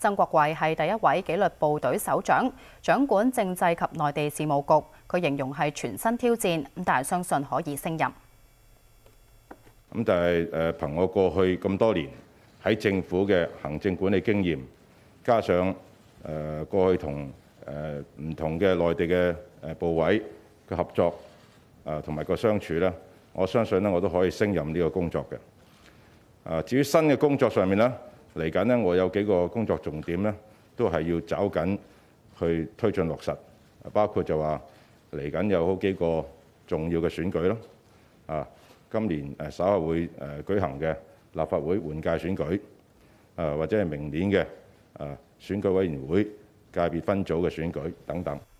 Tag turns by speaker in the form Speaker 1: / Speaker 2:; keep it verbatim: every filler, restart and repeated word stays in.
Speaker 1: 曾國衛係第一位紀律部隊首長，掌管政制及內地事務局。佢形容係全新挑戰，但係相信可以勝任。
Speaker 2: 咁就係誒憑我過去咁多年喺政府嘅行政管理經驗，加上誒過去同誒唔同嘅內地嘅誒部委嘅合作啊，同埋個相處咧，我相信咧我都可以勝任呢個工作嘅。啊，至於新嘅工作上面咧，嚟緊咧我有幾個工作重點咧，都係要抓緊去推進落實，包括就話嚟緊有好幾個重要嘅選舉咯。啊，今年誒稍後會誒舉行嘅立法會換屆選舉，啊或者係明年嘅啊選舉委員會界別分組嘅選舉等等。